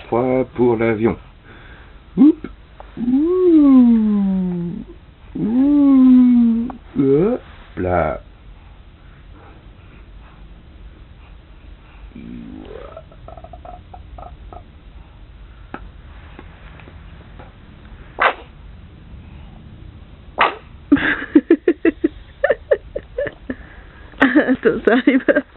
3 pour l'avion. Oup. Ouh. Ouh. Hop là. Attends, ça arrive.